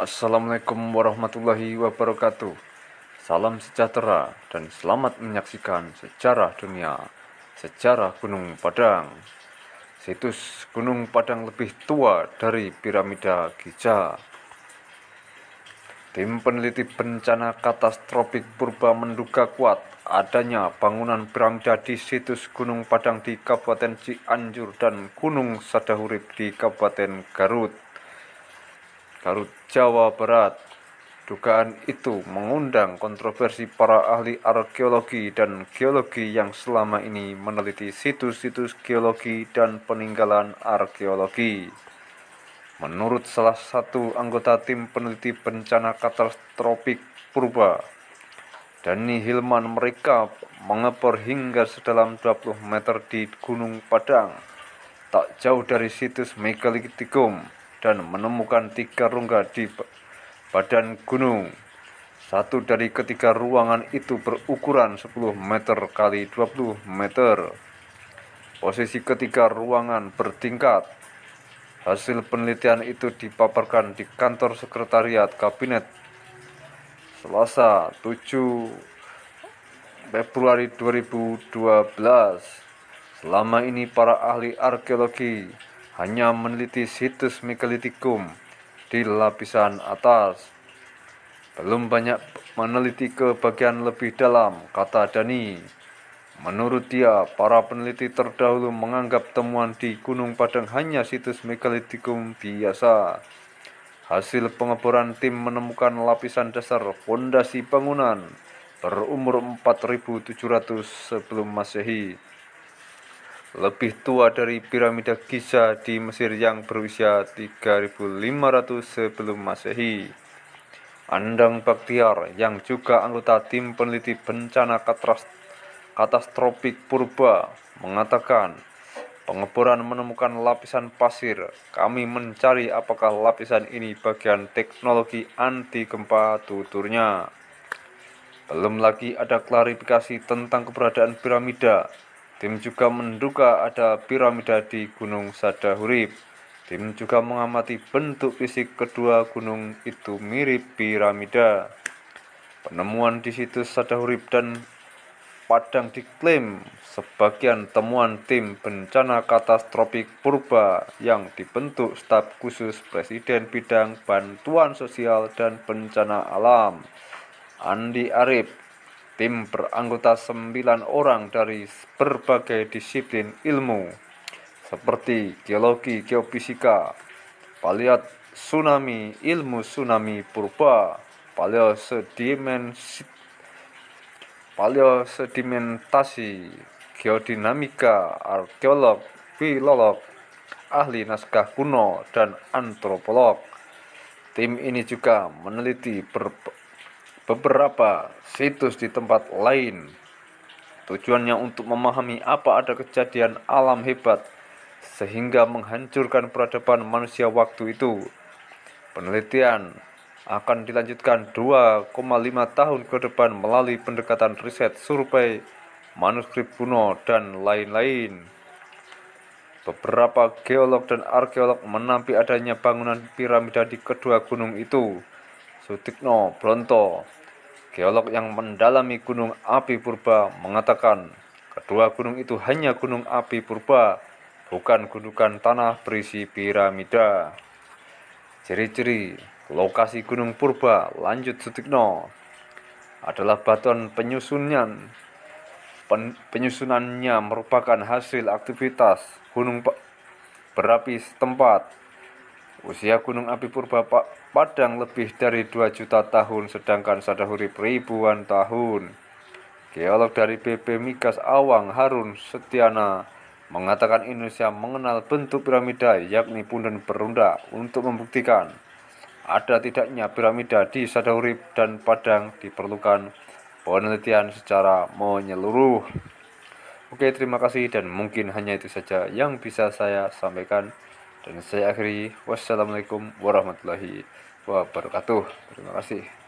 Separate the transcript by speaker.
Speaker 1: Assalamualaikum warahmatullahi wabarakatuh. Salam sejahtera dan selamat menyaksikan sejarah dunia, sejarah Gunung Padang. Situs Gunung Padang lebih tua dari piramida Giza. Tim peneliti bencana katastrofik purba menduga kuat adanya bangunan piramida di situs Gunung Padang di Kabupaten Cianjur dan Gunung Sadahurip di Kabupaten Garut, Jawa Barat. Dugaan itu mengundang kontroversi para ahli arkeologi dan geologi yang selama ini meneliti situs-situs geologi dan peninggalan arkeologi. Menurut salah satu anggota tim peneliti bencana katastrofik purba, Dani Hilman, mereka mengebor hingga sedalam 20 meter di Gunung Padang, tak jauh dari situs Megalitikum, dan menemukan 3 rongga di badan gunung. Satu dari ketiga ruangan itu berukuran 10 meter kali 20 meter. Posisi ketiga ruangan bertingkat. Hasil penelitian itu dipaparkan di kantor sekretariat kabinet Selasa 7 Februari 2012. Selama ini para ahli arkeologi hanya meneliti situs Megalitikum di lapisan atas, belum banyak meneliti ke bagian lebih dalam, kata Dani. Menurut dia, para peneliti terdahulu menganggap temuan di Gunung Padang hanya situs Megalitikum biasa. Hasil pengeboran tim menemukan lapisan dasar fondasi bangunan berumur 4700 sebelum Masehi, lebih tua dari piramida Giza di Mesir yang berusia 3500 sebelum Masehi. Andang Baktiar, yang juga anggota tim peneliti bencana katastrofik purba, mengatakan, pengeboran menemukan lapisan pasir. Kami mencari apakah lapisan ini bagian teknologi anti gempa, tuturnya. Belum lagi ada klarifikasi tentang keberadaan piramida. Tim juga menduga ada piramida di Gunung Sadahurip. Tim juga mengamati bentuk fisik kedua gunung itu mirip piramida. Penemuan di situs Sadahurip dan Padang diklaim sebagian temuan tim bencana katastrofik purba yang dibentuk staf khusus Presiden bidang bantuan sosial dan bencana alam, Andi Arief. Tim beranggota 9 orang dari berbagai disiplin ilmu seperti geologi, geofisika, paleontologi, ilmu tsunami purba, paleosedimentasi, geodinamika, arkeolog, filolog, ahli naskah kuno, dan antropolog. Tim ini juga meneliti beberapa situs di tempat lain. Tujuannya untuk memahami apa ada kejadian alam hebat sehingga menghancurkan peradaban manusia waktu itu. Penelitian akan dilanjutkan 2,5 tahun ke depan melalui pendekatan riset, survei, manuskrip kuno, dan lain-lain. Beberapa geolog dan arkeolog menampik adanya bangunan piramida di kedua gunung itu. Sutikno Bronto, geolog yang mendalami gunung api purba, mengatakan kedua gunung itu hanya gunung api purba, bukan gundukan tanah berisi piramida. Ciri-ciri lokasi gunung purba, lanjut Sutikno, adalah batuan penyusunannya merupakan hasil aktivitas gunung berapi setempat. Usia gunung api purba Padang lebih dari 2 juta tahun, sedangkan Sadahurip ribuan tahun. Geolog dari BP Migas Awang, Harun Setiana, mengatakan Indonesia mengenal bentuk piramida, yakni punden berunda. Untuk membuktikan ada tidaknya piramida di Sadahurip dan Padang diperlukan penelitian secara menyeluruh. Oke, terima kasih, dan mungkin hanya itu saja yang bisa saya sampaikan. Dan saya akhiri, wassalamualaikum warahmatullahi wabarakatuh. Terima kasih.